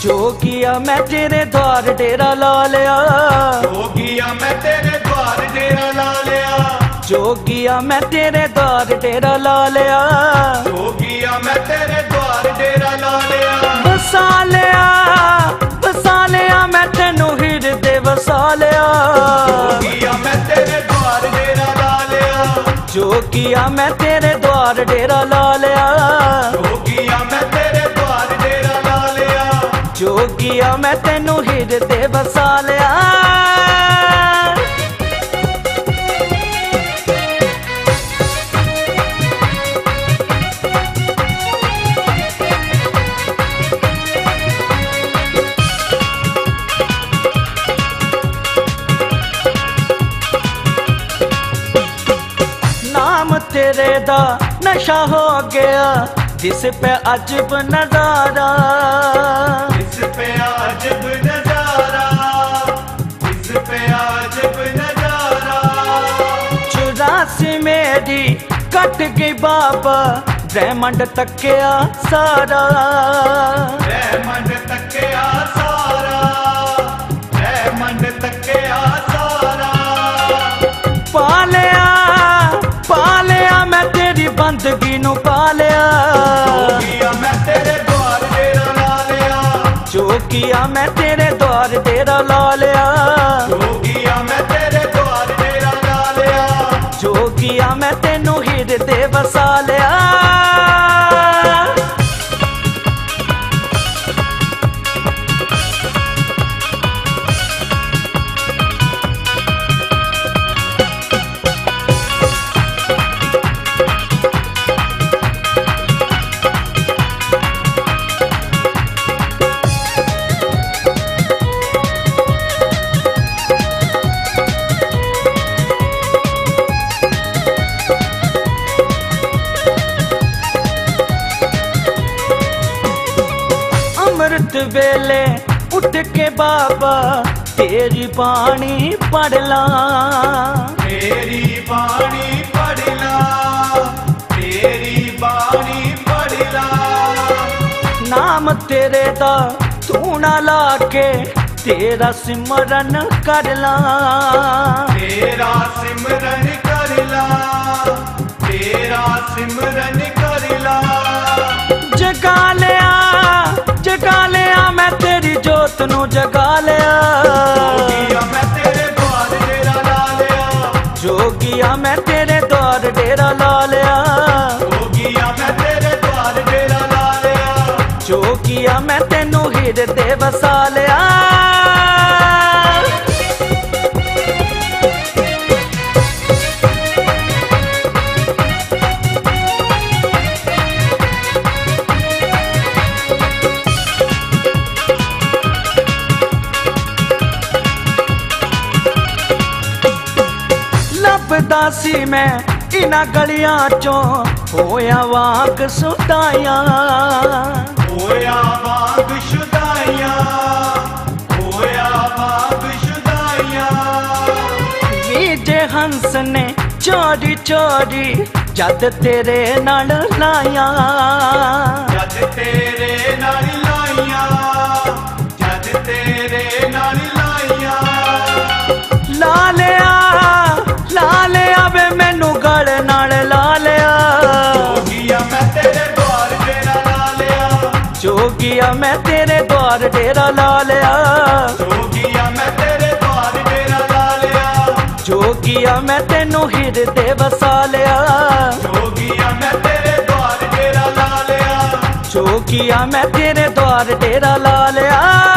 जोगिया मैं तेरे द्वार डेरा ला लिया, जोगिया मैं तेरे द्वार डेरा ला लिया, जोगिया मैं तेरे द्वार डेरा ला लिया, जोगिया मैं तेरे द्वार डेरा ला लिया। बसा लिया मैं तेनू हिरदे वसा लिया, जोगिया मैं तेरे द्वार डेरा ला लिया, जोगिया मैं तेरे द्वार डेरा ला लिया, जोगिया मैं तेरे द्वार डेरा ला लिया, जोगिया मैं तेनू हिरदे वसा लिया। तेरे दा नशा हो गया जिस पे अजब नजारा, जिस पे अजब नजारा, जिस पे अजब नजारा। 84 मेरी कट गई बाबा ब्रह्मंड तकिया सारा, ब्रह्मंड तकिया सारा, ब्रह्मंड तकिया सारा। पालिया मैं तेरी बंदगी नू पालिया, जोगिया मैं तेरे द्वार डेरा ला लिया, जोगिया मैं तेरे द्वार डेरा ला लिया, जोगिया मैं तेरे द्वार डेरा ला लिया, जोगिया मैं तेनू हिरदे वसा लिया। अमृत वेले उठ के बाबा तेरी बाणी पढ़ ला, तेरी बाणी पढ़ ला, तेरी बाणी पढ़ ला। नाम तेरे दा तू ना ला के तेरा सिमरन कर ला, तेरा सिमरन कर ला, तेरा सिमरन कर ला। जगा लिया मैं तेरी जोत नू जगा लिया, जोगिया मैं तेरे द्वार डेरा ला लिया, जोगिया मैं तेरे द्वार डेरा ला लिया, जोगिया मैं तेरे द्वार डेरा ला लिया, जोगिया मैं तेनू हिरदे वसा लिया। दासी मैं इना गलियां चों होया वाग सुदाया, होया वाग शुदाया, होया वाग शुदाया। विजय हंस ने चोरी चोरी जद तेरे नाल लाया, जद तेरे नाल लाया, जद तेरे नाल लाया। ला लिया वे मैनू गल नाल ला लिया, जोगिया मैं तेरे द्वार डेरा ला लिया, जोगिया मैं तेरे द्वार डेरा ला लिया, जोगिया मैं तेरे द्वार डेरा ला लिया, जोगिया मैं तेनू हिरदे वसा लिया, जोगिया मैं तेरे द्वार डेरा ला लिया, जोगिया मैं तेरे द्वार डेरा ला लिया।